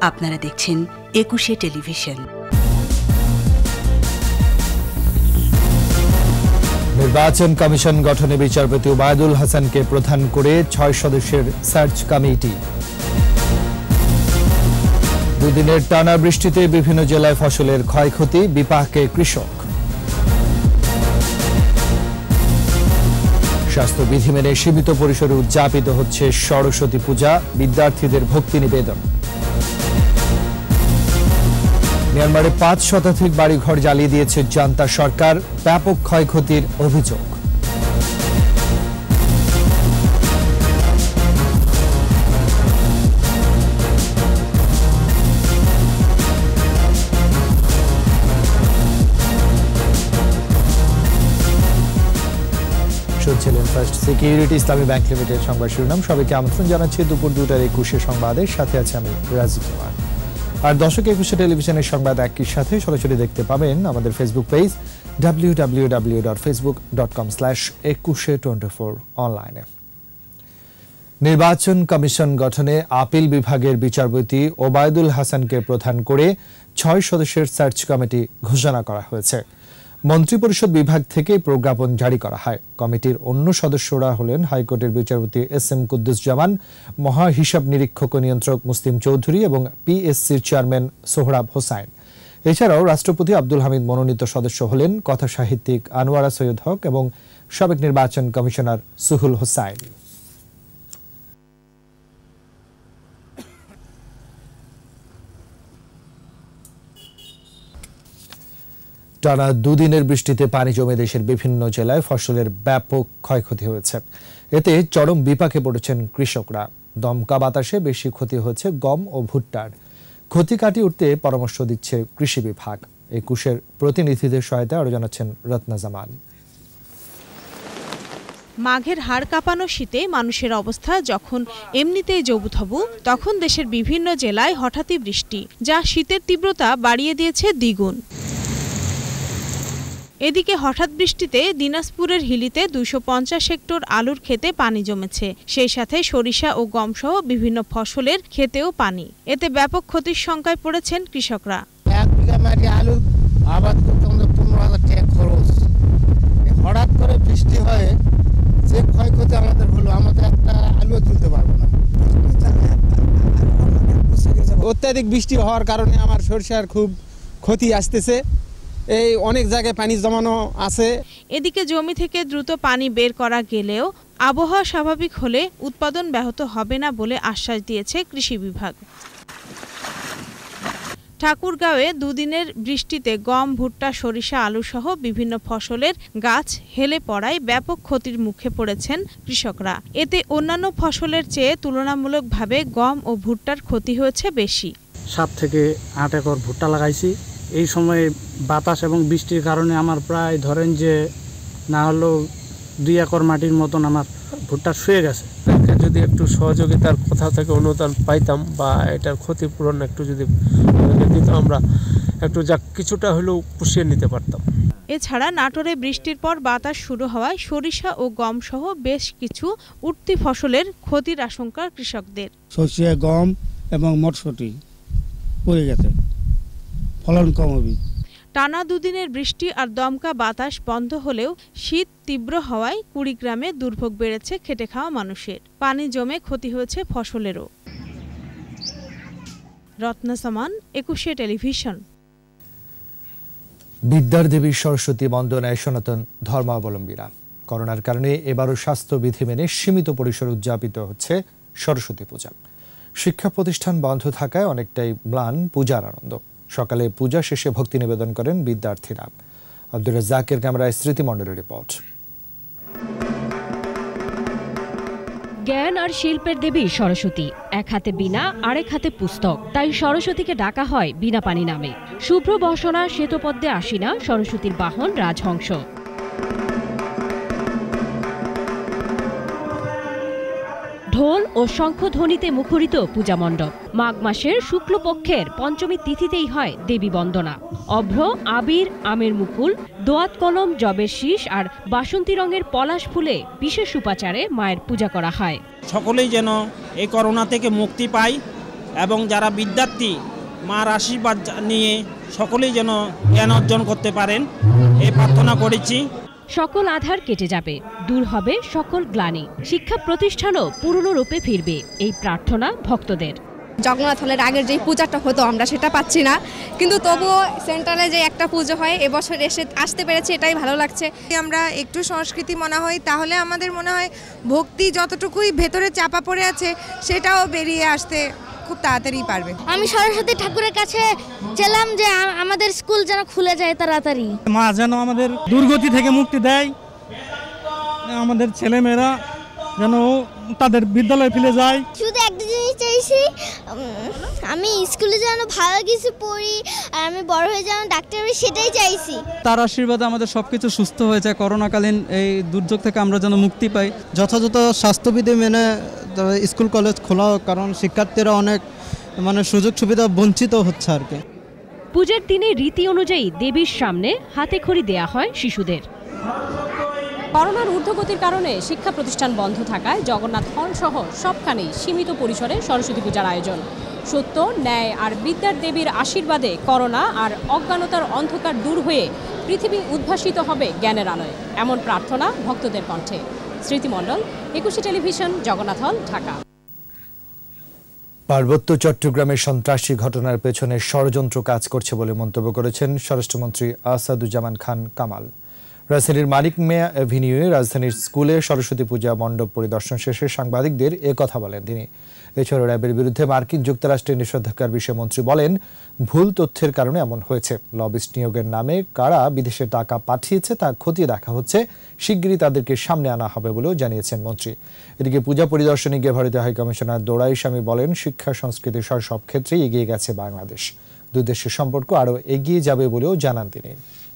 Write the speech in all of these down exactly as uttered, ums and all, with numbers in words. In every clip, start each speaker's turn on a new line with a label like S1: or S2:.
S1: আপনারা দেখছেন একুশে টেলিভিশন।
S2: নির্বাচন কমিশন গঠনে বিচারপতি ওবায়দুল হাসানকে প্রধান করে ছয় সদস্যের সার্চ কমিটি। দুদিনের টানা বৃষ্টিতে বিভিন্ন জেলায় ফসলের ক্ষয়ক্ষতি, বিপাকে কৃষক। স্বাস্থ্য বিধি মেনে সীমিত পরিসরে উদযাপিত হচ্ছে সরস্বতী পূজা, বিদ্যার্থীদের ভক্তি নিবেদন। মিয়ানমারে পাঁচ শতাধিক বাড়িঘর জ্বালিয়ে দিয়েছে জান্তা সরকার, ব্যাপক ক্ষয়ক্ষতির অভিযোগ। শুনছিলেন first security Islami bank limited সংবাদ শিরোনাম। সবাইকে আমন্ত্রণ জানাচ্ছি দুপুর দুটার একুশে সংবাদের সাথে আছে আমি রাজি কুমার। আর দর্শক, একুশে টেলিভিশনের সংবাদ একই সাথে সরাসরি দেখতে পাবেন আমাদের Facebook page W W W dot Facebook dot com slash Ekushey twenty four অনলাইনে। নির্বাচন কমিশন গঠনে আপিল বিভাগের বিচারপতি ওবায়দুল হাসানকে প্রধান করে ছয় সদস্যের সার্চ কমিটি ঘোষণা করা হয়েছে। মন্ত্রিপরিষদ বিভাগ থেকে প্রজ্ঞাপন জারি করা হয়। কমিটির অন্য সদস্যরা হলেন হাইকোর্টের বিচারপতি এস এম কুদ্দুসজামান, মহা হিসাব নিরীক্ষক ও নিয়ন্ত্রক মুসলিম চৌধুরী এবং পিএসসির চেয়ারম্যান সোহরাব হোসাইন। এছাড়াও রাষ্ট্রপতি আব্দুল হামিদ মনোনীত সদস্য হলেন কথা সাহিত্যিক আনোয়ারা সৈয়দ হক এবং সাবেক নির্বাচন কমিশনার সুহুল হোসাইন। টানা দুদিনের বৃষ্টিতে পানি জমে দেশের বিভিন্ন জেলায় ফসলের ব্যাপক ক্ষয়ক্ষতি হয়েছে। এতে চরম বিপাকে পড়েছেন কৃষকরা। দমকা বাতাসে বেশি ক্ষতি হয়েছে গম ও ভুট্টার। ক্ষতি কাটিয়ে উঠতে পরামর্শ দিচ্ছে কৃষি বিভাগ। একুশের প্রতিনিধিদের সহায়তায় আরো জানাচ্ছেন রত্না জামান।
S3: মাঘের হাড় কাঁপানো শীতে মানুষের অবস্থা যখন এমনিতেই জবুথবু, তখন দেশের বিভিন্ন জেলায় হঠাৎই বৃষ্টি, যা শীতের তীব্রতা বাড়িয়ে দিয়েছে দ্বিগুণ। এদিকে হঠাৎ বৃষ্টিতে দিনাজপুরের হিলিতে দুইশো পঞ্চাশ হেক্টর আলুর ক্ষেতে পানি জমেছে। সেই সাথে সরিষা ও গমসহ বিভিন্ন ফসলের ক্ষেতেও পানি। এতে ব্যাপক ক্ষতির শঙ্কায় পড়েছেন কৃষকরা।
S4: এক বিঘা মাটি আলু আবাদ করতে আমাদের পনেরো হাজার টাকা খরচ। হঠাৎ করে বৃষ্টি হয়ে যে ক্ষয়ক্ষতি আমাদের হলো, আমাদের একটা আলুও তুলতে পারবো না। অত্যাধিক বৃষ্টি হওয়ার কারণে আমার সরিষার খুব ক্ষতি আসতেছে। এই অনেক জায়গায় পানি জমানো আছে।
S3: এদিকে জমি থেকে দ্রুত পানি বের করা গেলেও আবহাওয়া স্বাভাবিক হলে উৎপাদন ব্যাহত হবে না বলে আশ্বাস দিয়েছে কৃষি বিভাগ। ঠাকুরগাঁওয়ে দুদিনের বৃষ্টিতে গম, ভুট্টা, সরিষা, আলু সহ বিভিন্ন ফসলের গাছ হেলে পড়ায় ব্যাপক ক্ষতির মুখে পড়েছেন কৃষকরা। এতে অন্যান্য ফসলের চেয়ে তুলনামূলকভাবে গম ও ভুট্টার ক্ষতি হয়েছে বেশি।
S5: সাত থেকে আট একর ভুট্টা লাগাইছি। এই সময়ে বাতাস এবং বৃষ্টির কারণে আমার প্রায় ধরেন যে না হলেও দুই একর মাটির মতন আমার ভুট্টা শুয়ে গেছে।
S6: যদি একটু সহযোগিতার কোথাও থেকে অনুদান পাইতাম বা এটার ক্ষতিপূরণ একটু যদি দিত, আমরা একটু যা কিছুটা হলেও পুষিয়ে নিতে পারতাম।
S3: এছাড়া নাটোরে বৃষ্টির পর বাতাস শুরু হওয়ায় সরিষা ও গম সহ বেশ কিছু উঠতি ফসলের ক্ষতির আশঙ্কা কৃষকদের।
S4: সরিষা, গম এবং মটরশুঁটি পড়ে গেছে, ফলন কম হবে।
S3: টানা দুদিনের বৃষ্টি আর দমকা বাতাস বন্ধ হলেও শীত তীব্র হওয়ায় কুড়িগ্রামে দুর্ভোগ বেড়েছে খেটে খাওয়া মানুষের। পানি জমে ক্ষতি হয়েছে ফসলেরও। রত্না সামান, একুশে টেলিভিশন।
S2: বিদ্যার দেবী সরস্বতী বন্দনায় সনাতন ধর্মাবলম্বীরা। করোনার কারণে এবারও স্বাস্থ্যবিধি মেনে সীমিত পরিসরে উদযাপিত হচ্ছে সরস্বতী পূজা। শিক্ষা প্রতিষ্ঠান বন্ধ থাকায় অনেকটাই ম্লান পূজার আনন্দ। সকালে পূজা শেষে ভক্তি নিবেদন করেন বিদ্যার্থীরা। আব্দুর রাজ্জাকের ক্যামেরায় স্মৃতিমণ্ডলের রিপোর্ট।
S7: জ্ঞান আর শিল্পের দেবী সরস্বতী, এক হাতে বীণা আরেক হাতে পুস্তক, তাই সরস্বতীকে ডাকা হয় বীণা পানি নামে। শুভ্র বসনা শ্বেতপদ্মে আসিনা সরস্বতীর বাহন রাজহংস। ঢোল ও শঙ্খধ্বনিতে মুখরিত পূজা মণ্ডপ। মাঘ মাসের শুক্লপক্ষের পঞ্চমী তিথিতেই হয় দেবী বন্দনা। অভ্র, আবির, আমের মুকুল, দোয়াত কলম, জবের শীষ আর বাসন্তী রঙের পলাশ ফুলে বিশেষ উপাচারে মায়ের পূজা করা হয়।
S8: সকলেই যেন এই করোনা থেকে মুক্তি পায় এবং যারা বিদ্যার্থী মার আশীর্বাদ নিয়ে সকলেই যেন জ্ঞান অর্জন করতে পারেন এই প্রার্থনা করেছি।
S7: সকল আধার কেটে যাবে, দূর হবে সকল গ্লানি, শিক্ষা প্রতিষ্ঠানও পুরনো রূপে ফিরবে, এই প্রার্থনা ভক্তদের।
S9: জগন্নাথ হলের আগের যে পূজাটা হতো আমরা সেটা পাচ্ছি না, কিন্তু তবুও সেন্ট্রালে যে একটা পুজো হয় এবছর এসে আসতে পেরেছি, এটাই ভালো লাগছে।
S10: আমরা একটু সংস্কৃতি মনে হয় তাহলে আমাদের মনে হয় ভক্তি যতটুকুই ভেতরে চাপা পড়ে আছে সেটাও বেরিয়ে আসতে খুব তাড়াতাড়ি পারবে।
S11: আমি সরস্বতী ঠাকুরের কাছে চাইলাম যে আমাদের স্কুল যেন খুলে যায় তাড়াতাড়ি,
S5: মা যেন আমাদের দুর্গতি থেকে মুক্তি দেয়, আমাদের ছেলেমেয়েরা যেন তাদের বিদ্যালয়ে ফিরে যায়।
S11: শুধু একটা জিনিস চাইছি, আমি স্কুলে যেন ভালো কিছু পড়ি আর আমি বড় হয়ে যেন ডাক্তার হই, সেটাই চাইছি।
S12: তার আশীর্বাদে আমাদের সবকিছু সুস্থ হয়ে যায়, করোনাকালীন এই দুর্যোগ থেকে আমরা যেন মুক্তি পাই। যথাযথ স্বাস্থ্যবিধি মেনে স্কুল কলেজ খোলা হোক, কারণ শিক্ষার্থীরা অনেক মানে সুযোগ সুবিধা বঞ্চিত হচ্ছে আর কি।
S7: পূজার দিনে রীতি অনুযায়ী দেবীর সামনে হাতে খড়ি দেয়া হয় শিশুদের। করোনার ঊর্ধ্বগতির কারণে শিক্ষা প্রতিষ্ঠান বন্ধ থাকায় জগন্নাথ হল সহ সবখানেই সীমিত পরিসরে সরস্বতী পূজার আয়োজন। সত্য, ন্যায় আর বিদ্যার দেবীর আশীর্বাদে করোনা আর অজ্ঞানতার অন্ধকার দূর হয়ে পৃথিবী উদ্ভাসিত হবে জ্ঞানের আলোয়, এমন প্রার্থনা ভক্তদের কণ্ঠে। স্মৃতিমণ্ডল, একুশে টেলিভিশন, জগন্নাথ হল, ঢাকা।
S2: পার্বত্য চট্টগ্রামের সন্ত্রাসী ঘটনার পেছনে ষড়যন্ত্র কাজ করছে বলে মন্তব্য করেছেন স্বরাষ্ট্রমন্ত্রী আসাদুজ্জামান খান কামাল। রাজধানীর মানিক মিয়া এভিনিউয়ে রাজধানীর স্কুলে সরস্বতী পূজা মণ্ডপ পরিদর্শন শেষে সাংবাদিকদের এ কথা বলেন তিনি। এছাড়া র্যাবের বিরুদ্ধে মার্কিন যুক্তরাষ্ট্রের নিষেধাজ্ঞার বিষয়ে মন্ত্রী বলেন, ভুল তথ্যের কারণে এমন হয়েছে। লবিস্ট নিয়োগের নামে কারা বিদেশে টাকা পাঠিয়েছে তা খতিয়ে দেখা হচ্ছে, শিগগিরই তাদেরকে সামনে আনা হবে বলেও জানিয়েছেন মন্ত্রী। এদিকে পূজা পরিদর্শনে গিয়ে ভারতীয় হাইকমিশনার দোরাই স্বামী বলেন, শিক্ষা সংস্কৃতি সহ সব ক্ষেত্রেই এগিয়ে গেছে বাংলাদেশ, দুই দেশের সম্পর্ক আরও এগিয়ে যাবে বলেও জানান তিনি।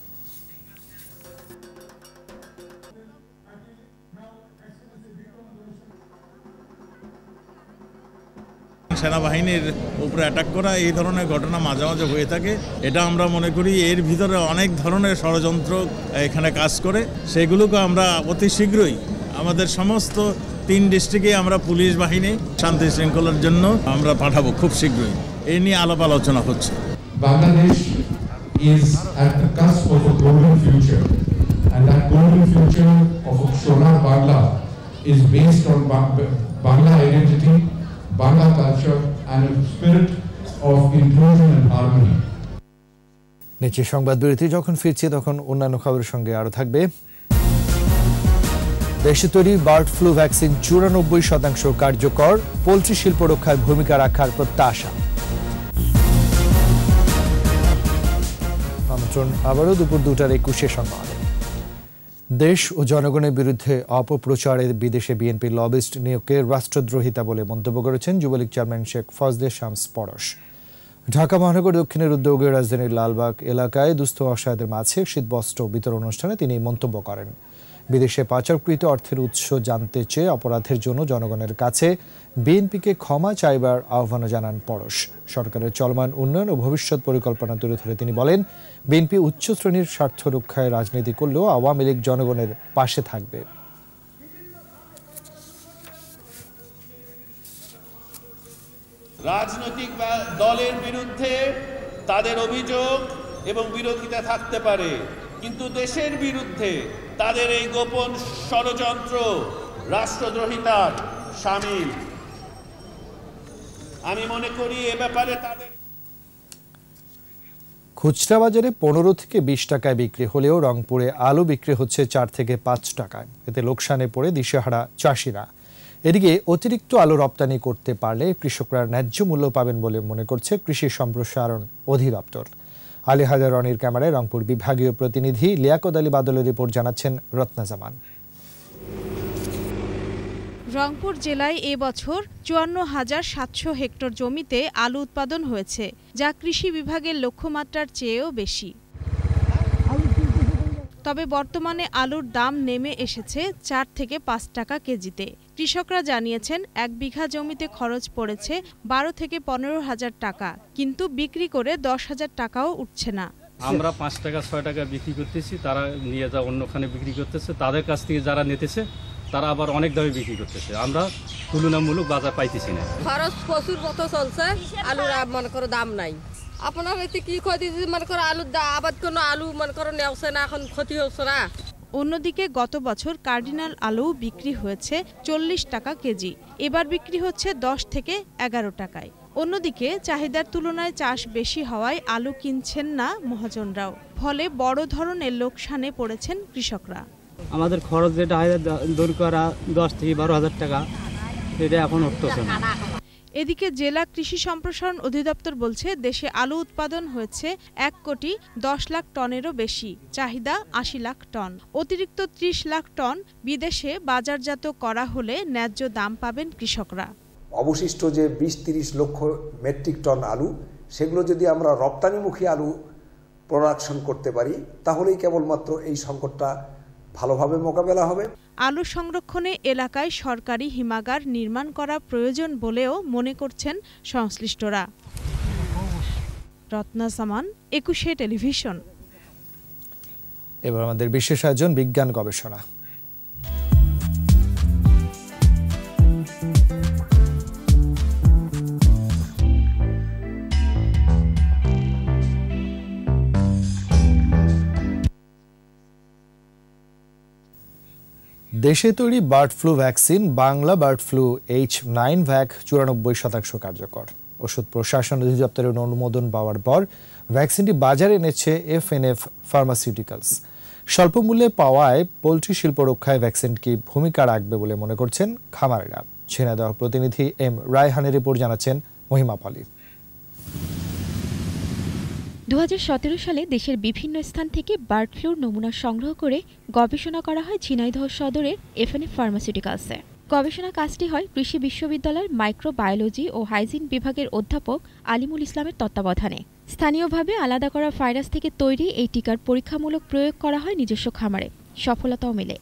S13: সেনাবাহিনীর উপরে অ্যাটাক করা এই ধরনের ঘটনা মাঝে মাঝে হয়ে থাকে, এটা আমরা মনে করি এর ভিতরে অনেক ধরনের ষড়যন্ত্র এখানে কাজ করে। সেগুলোকে আমরা অতি শীঘ্রই আমাদের সমস্ত তিন ডিস্ট্রিক্টে আমরা পুলিশ বাহিনী শান্তি শৃঙ্খলার জন্য আমরা পাঠাবো খুব শীঘ্রই। এই নিয়ে আলাপ আলোচনা হচ্ছে।
S14: Bangladesh is at the cusp of a golden future, and that golden future of Shona Bangla is based on Bangla identity, Bangla culture and a spirit of inclusion and harmony.
S2: নিচে সংবাদ বিরতি, যখন ফিরছি তখন অন্যান্য খবরের সঙ্গে আরো থাকবে। দেশে তৈরি বার্ড ফ্লু ভ্যাকসিন চুরানব্বই শতাংশ কার্যকর, পোলট্রি শিল্প রক্ষায় ভূমিকা রাখার প্রত্যাশা। আমন্ত্রণ আবারও দুপুর দুটার একুশে সংবাদ। দেশ ও জনগণের বিরুদ্ধে অপপ্রচারের বিদেশে বিএনপির লবিস্ট নিয়োগকে রাষ্ট্রদ্রোহিতা বলে মন্তব্য করেছেন যুবলীগ চেয়ারম্যান শেখ ফজলে শামস পরশ। ঢাকা মহানগর দক্ষিণের উদ্যোগে রাজধানীর লালবাগ এলাকায় দুস্থ অসহায়দের মাঝে শীতবস্ত্র বিতরণ অনুষ্ঠানে তিনি মন্তব্য করেন। বিদেশে পাচারকৃত অর্থের উৎস জানতে চেয়ে অপরাধের জন্য জনগণের কাছে বিএনপিকে ক্ষমা চাইবার আহ্বানও জানান পরশ। সরকারের চলমান উন্নয়ন ও ভবিষ্যৎ পরিকল্পনা তুলে ধরে তিনি বলেন, বিএনপি উচ্চ শ্রেণীর স্বার্থ রক্ষায় রাজনীতি করলেও আওয়ামী লীগ জনগণের পাশে থাকবে।
S15: রাজনৈতিক দলের বিরুদ্ধে তাদের অভিযোগ এবং বিরোধিতা থাকতে পারে, কিন্তু দেশের বিরুদ্ধে তাদের এই গোপন ষড়যন্ত্র রাষ্ট্রদ্রোহিতার শামিল। আমি মনে করি এ ব্যাপারে তাদের
S2: খুচরা বাজারে পনেরো থেকে বিশ টাকায় বিক্রি হলেও রংপুরে আলু বিক্রি হচ্ছে চার থেকে পাঁচ টাকায়। এতে লোকসানে পড়ে দিশেহারা চাষিরা। এদিকে অতিরিক্ত আলু রপ্তানি করতে পারলে কৃষকরা ন্যায্য মূল্য পাবেন বলে মনে করছে কৃষি সম্প্রসারণ অধিদপ্তর। আলী হায়দার রনির ক্যামেরায় রংপুর বিভাগীয় প্রতিনিধি লিয়াকত আলী বাদলের রিপোর্ট, জানাচ্ছেন রত্না জামান।
S3: রংপুর জেলায় এবছর চুয়ান্ন হাজার সাতশো হেক্টর জমিতে আলু উৎপাদন হয়েছে, যা কৃষি বিভাগের লক্ষ্যমাত্রার চেয়েও বেশি। তবে বর্তমানে আলুর দাম নেমে এসেছে চার থেকে পাঁচ টাকা কেজিতে। কৃষকরা জানিয়েছেন, এক বিঘা জমিতে খরচ পড়েছে বারো থেকে পনেরো হাজার টাকা, কিন্তু বিক্রি করে দশ হাজার টাকাও উঠছে না।
S16: আমরা পাঁচ টাকা ছয় টাকা বিক্রি করতেছি, তারা নিয়ে যা অন্যখানে বিক্রি করতেছে, তাদের কাছ থেকে যারা নিতেছে তারা আবার অনেক দামে বিক্রি করতেছে, আমরা তুলনামূলক বাজার পাইতেছি না।
S17: খরচ প্রচুর মতো চলছে, আলুর মনে করো দাম নাই। আপনার এতে কি ক্ষতি মনে করো আলুর আবাদ কোনো আলু মনে করো নেওছে না, এখন ক্ষতি হচ্ছে না।
S3: অন্যদিকে গত বছর কার্ডিনাল আলু বিক্রি হয়েছে চল্লিশ টাকা কেজি, এবার বিক্রি হচ্ছে দশ থেকে এগারো টাকায়। অন্যদিকে চাহিদার তুলনায় চাষ বেশি হওয়ায় আলু কিনছেন না মহাজনরাও, ফলে বড় ধরনের লোকসানে পড়েছেন কৃষকরা।
S5: আমাদের খরচ যেটা হয় দূর করা দশ থেকে বারো হাজার টাকা, সেটা এখন উঠতেছে না।
S3: এদিকে জেলা কৃষি সম্প্রসারণ অধিদপ্তর বলছে দেশে আলু উৎপাদন হয়েছে এক কোটি দশ লাখ টনেরও বেশি, চাহিদা আশি লাখ টন। অতিরিক্ত ত্রিশ লাখ টন বিদেশে বাজারজাত করা হলে ন্যায্য দাম পাবেন কৃষকরা।
S18: অবশিষ্ট যে বিশ তিরিশ লক্ষ মেট্রিক টন আলু, সেগুলো যদি আমরা রপ্তানিমুখী আলু প্রোডাকশন করতে পারি, তাহলেই কেবলমাত্র এই সংকটটা ভালোভাবে মোকাবেলা হবে।
S3: আলু সংরক্ষণে এলাকায় সরকারি হিমাগার নির্মাণ করা প্রয়োজন বলেও মনে করছেন সংশ্লিষ্টরা। রত্না সামান, একুশে টেলিভিশন।
S2: এবার আমাদের বিশেষ আয়োজন বিজ্ঞান গবেষণা। দেশে তৈরি bird flu vaccine Bangla bird flu H nine vac চুরানব্বই শতাংশ কার্যকর। ওষুধ প্রশাসন অধিদপ্তরের অনুমোদন পাওয়ার পর ভ্যাকসিনটি বাজারে এনেছে এফ এন এফ ফার্মাসিউটিক্যালস। স্বল্প মূল্যে পাওয়ায় পোলট্রি শিল্প রক্ষায় ভ্যাকসিনটি ভূমিকা রাখবে বলে মনে করছেন খামারেরা। ঝিনাইদহ প্রতিনিধি এম রায়হানের রিপোর্ট জানাচ্ছেন মহিমা পলি।
S19: দু হাজার সতেরো সালে দেশের বিভিন্ন স্থান থেকে বার্ড ফ্লুর নমুনা সংগ্রহ করে গবেষণা করা হয় ঝিনাইদহ সদরের এফ এন এফ ফার্মাসিউটিক্যালসে। গবেষণা কাজটি হয় কৃষি বিশ্ববিদ্যালয়ের মাইক্রোবায়োলজি ও হাইজিন বিভাগের অধ্যাপক আলিমুল ইসলামের তত্ত্বাবধানে। স্থানীয়ভাবে আলাদা করা ভাইরাস থেকে তৈরি এই টিকার পরীক্ষামূলক প্রয়োগ করা হয় নিজস্ব খামারে, সফলতাও মেলে।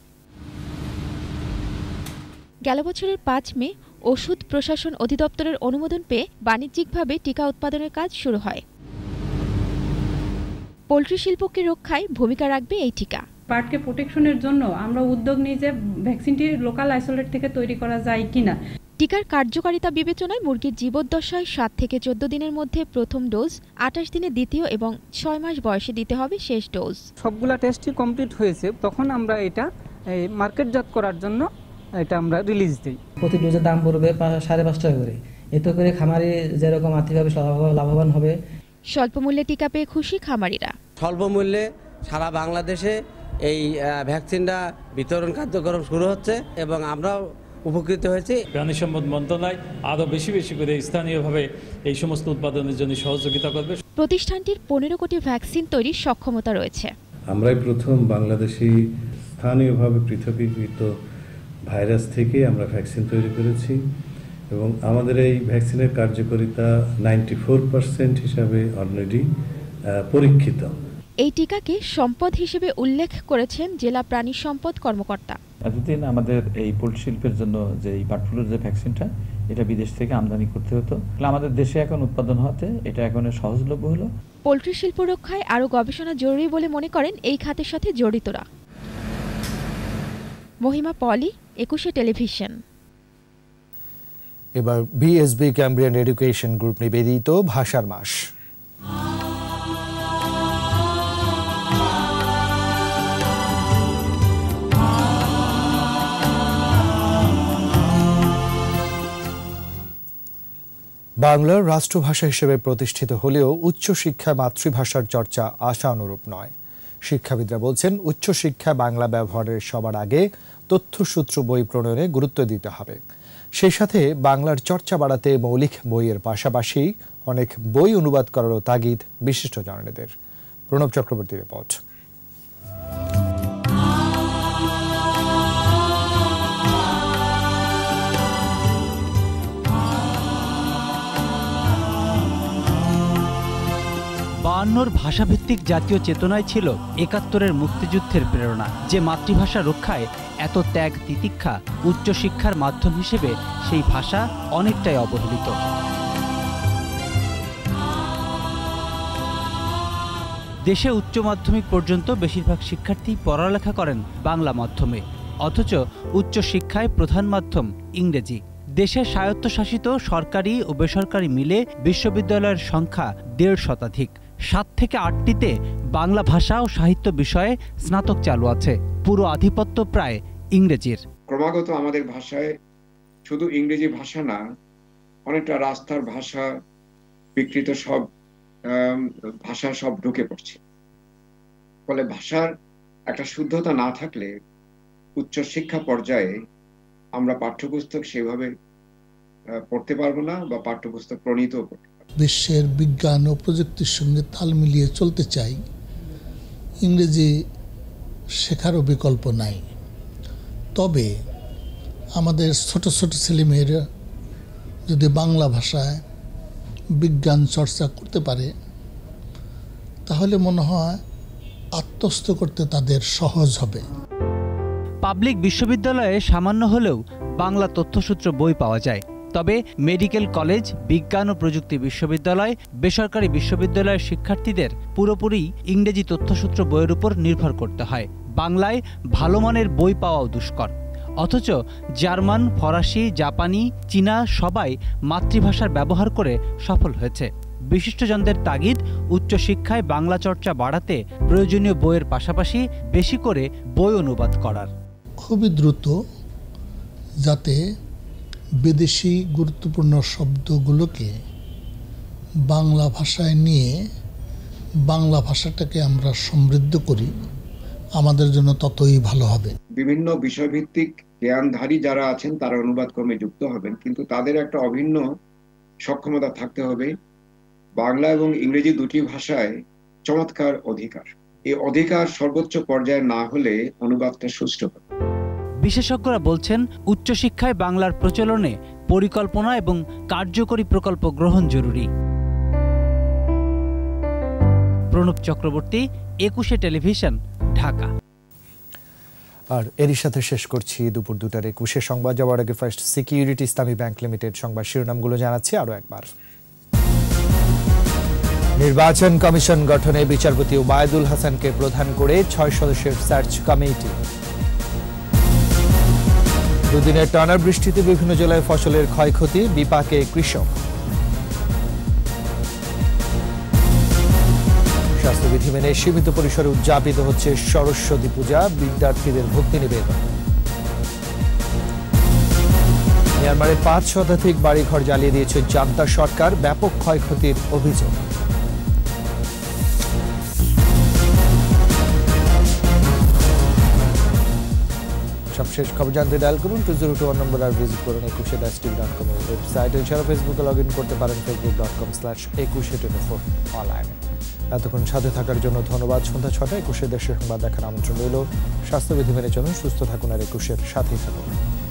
S19: গেল বছরের পাঁচ মে ওষুধ প্রশাসন অধিদপ্তরের অনুমোদন পেয়ে বাণিজ্যিকভাবে টিকা উৎপাদনের কাজ শুরু হয়। পোলট্রি শিল্পকে রক্ষায় ভূমিকা রাখবে এই টিকা।
S20: বার্ডকে প্রোটেকশনের জন্য আমরা উদ্যোগ নিই যে ভ্যাকসিনটি লোকাল আইসোলেট থেকে তৈরি করা যায় কিনা।
S19: টিকার কার্যকারিতা বিবেচনায় মুরগির জীবদ্দশায় সাত থেকে চোদ্দ দিনের মধ্যে প্রথম ডোজ, আঠাশ দিনে দ্বিতীয় এবং ছয় মাস বয়সে দিতে হবে শেষ ডোজ।
S5: সবগুলা টেস্টই কমপ্লিট হয়েছে, তখন আমরা এটা মার্কেটজাত করার জন্য এটা আমরা রিলিজ দিই।
S21: প্রতি ডোজের দাম পড়বে সাড়ে পাঁচ টাকা করে। এতে করে খামারি যেরকম আর্থিকভাবে লাভবান হবে।
S19: স্বল্প মূল্যে টিকা পেয়ে খুশি খামারিরা।
S22: স্বল্প মূল্যে সারা বাংলাদেশে এই ভ্যাকসিনটা বিতরণ কার্যক্রম শুরু হচ্ছে এবং আমরাও উপকৃত হয়েছি।
S23: প্রাণী সম্পদ মন্ত্রণালয় আরও বেশি বেশি করে স্থানীয়ভাবে এই সমস্ত উৎপাদনের জন্য সহযোগিতা করবে।
S19: প্রতিষ্ঠানটির পনেরো কোটি ভ্যাকসিন তৈরির সক্ষমতা রয়েছে।
S24: আমরাই প্রথম বাংলাদেশি স্থানীয়ভাবে পৃথকীকৃত ভাইরাস থেকে আমরা ভ্যাকসিন তৈরি করেছি এবং আমাদের এই ভ্যাকসিনের কার্যকারিতা নাইনটি ফোর পার্সেন্ট হিসাবে অলরেডি পরীক্ষিত।
S19: এই টিকাকে সম্পদ হিসেবে উল্লেখ করেছেন জেলা প্রাণী সম্পদ কর্মকর্তা।
S25: এতদিন আমাদের এই পোল্ট্রি শিল্পের জন্য যে এই বার্ড ফ্লুর যে ভ্যাকসিনটা, এটা বিদেশ থেকে আমদানি করতে হতো, আমাদের দেশে এখন উৎপাদন হতে এটা এখন সহজলভ্য হলো।
S19: পোল্ট্রি শিল্প রক্ষায় আরও গবেষণা জরুরি বলে মনে করেন এই খাতের সাথে জড়িতরা। মহিমা পলি, একুশে টেলিভিশন।
S2: এবার বিএসবি ক্যাম্ব্রিয়ান এডুকেশন গ্রুপ নিবেদিত ভাষার মাস। বাংলার রাষ্ট্রভাষা হিসেবে প্রতিষ্ঠিত হলেও উচ্চশিক্ষা মাতৃভাষার চর্চা আশানুরূপ নয়। শিক্ষাবিদরা বলছেন, উচ্চশিক্ষা বাংলা ব্যবহারের সবার আগে তথ্যসূত্র বই প্রণয়নে গুরুত্ব দিতে হবে। সেই সাথে বাংলার চর্চা বাড়াতে মৌলিক বইয়ের পাশাপাশি অনেক বই অনুবাদ করারও তাগিদ বিশিষ্ট জননেতাদের। প্রণব চক্রবর্তী রিপোর্ট।
S26: বায়ান্নর ভাষাভিত্তিক জাতীয় চেতনায় ছিল একাত্তরের মুক্তিযুদ্ধের প্রেরণা। যে মাতৃভাষা রক্ষায় এত ত্যাগ তিতিক্ষা, উচ্চশিক্ষার মাধ্যম হিসেবে সেই ভাষা অনেকটাই অবহেলিত। দেশে উচ্চ মাধ্যমিক পর্যন্ত বেশিরভাগ শিক্ষার্থী পড়ালেখা করেন বাংলা মাধ্যমে। অথচ উচ্চশিক্ষায় প্রধান মাধ্যম ইংরেজি। দেশের স্বায়ত্তশাসিত সরকারি ও বেসরকারি মিলে বিশ্ববিদ্যালয়ের সংখ্যা দেড় শতাধিক। সাত থেকে আটটিতে বাংলা ভাষা ও সাহিত্য বিষয়ে স্নাতক চালু আছে। পুরো আধিপত্য প্রায় ইংরেজির।
S1: ক্রমাগত আমাদের ভাষায় শুধু ইংরেজি ভাষা না, অনেকটা রাস্তার ভাষা, বিকৃত সব ভাষা সব ঢুকে পড়ছে। ফলে ভাষার একটা শুদ্ধতা না থাকলে উচ্চশিক্ষা পর্যায়ে আমরা পাঠ্যপুস্তক সেভাবে পড়তে পারবো না বা পাঠ্যপুস্তক প্রণীত করতে পারবো।
S4: বিশ্বের বিজ্ঞান ও প্রযুক্তির সঙ্গে তাল মিলিয়ে চলতে চাই, ইংরেজি শেখারও বিকল্প নাই। তবে আমাদের ছোট ছোট ছেলেমেয়েরা যদি বাংলা ভাষায় বিজ্ঞান চর্চা করতে পারে, তাহলে মনে হয় আত্মস্থ করতে তাদের সহজ হবে।
S26: পাবলিক বিশ্ববিদ্যালয়ে সামান্য হলেও বাংলা তথ্যসূত্র বই পাওয়া যায়। তবে মেডিকেল কলেজ, বিজ্ঞান ও প্রযুক্তি বিশ্ববিদ্যালয়, বেসরকারি বিশ্ববিদ্যালয়ের শিক্ষার্থীদের পুরোপুরি ইংরেজি তথ্যসূত্র বইয়ের উপর নির্ভর করতে হয়। বাংলায় ভালো মানের বই পাওয়াও দুষ্কর। অথচ জার্মান, ফরাসি, জাপানি, চীনা সবাই মাতৃভাষার ব্যবহার করে সফল হয়েছে। বিশিষ্টজনদের তাগিদ উচ্চশিক্ষায় বাংলা চর্চা বাড়াতে প্রয়োজনীয় বইয়ের পাশাপাশি বেশি করে বই অনুবাদ করার।
S4: খুবই দ্রুত, যাতে বিদেশি গুরুত্বপূর্ণ শব্দগুলোকে বাংলা ভাষায় নিয়ে বাংলা ভাষাটাকে আমরা সমৃদ্ধ করি, আমাদের জন্য ততই ভালো হবে।
S1: বিভিন্ন বিষয়ভিত্তিক জ্ঞানধারী যারা আছেন তারা অনুবাদ কর্মে যুক্ত হবেন, কিন্তু তাদের একটা অভিন্ন সক্ষমতা থাকতে হবে বাংলা এবং ইংরেজি দুটি ভাষায় চমৎকার অধিকার। এই অধিকার সর্বোচ্চ পর্যায়ে না হলে অনুবাদটা সুষ্ঠু হবে।
S26: বিশেষজ্ঞরা বলছেন, উচ্চশিক্ষায় বাংলার প্রচলনে পরিকল্পনা এবং কার্যকরী প্রকল্প গ্রহণ জরুরি। প্রণব চক্রবর্তী, একুশে টেলিভিশন, ঢাকা।
S2: আর এরই সাথে শেষ করছি দুপুর দুটার একুশে সংবাদ। যাওয়ার আগে first security Islami bank limited সংবাদ শিরোনামগুলো জানাচ্ছি আরো একবার। নির্বাচন কমিশন গঠনে বিচারপতি ওবায়দুল হাসানকে প্রধান করে ছয় সদস্যের সার্চ কমিটি। দুদিনের টানা বৃষ্টিতে বিভিন্ন জেলায় ফসলের ক্ষয়ক্ষতি, বিপাকে কৃষক। স্বাস্থ্যবিধি মেনে সীমিত পরিসরে উদযাপিত হচ্ছে সরস্বতী পূজা, বিদ্যার্থীদের ভক্তি নিবেদন। মিয়ানমারে পাঁচ শতাধিক বাড়িঘর জ্বালিয়ে দিয়েছে জান্তা সরকার, ব্যাপক ক্ষয়ক্ষতির অভিযোগ। সবশেষ খবর জানতে ডায়াল করুন two zero two one number আর ভিজিট করুন Ekushey dash TV dot com এর ওয়েবসাইট। এছাড়া ফেসবুকে লগ ইন করতে পারেন Facebook dot com slash Ekushey twenty four অনলাইনে। এতক্ষণ সাথে থাকার জন্য ধন্যবাদ। সন্ধ্যা ছটায় একুশে দেশের সংবাদ দেখার আমন্ত্রণ রইল। স্বাস্থ্যবিধি মেনে চলুন, সুস্থ থাকুন আর একুশের সাথেই থাকুন।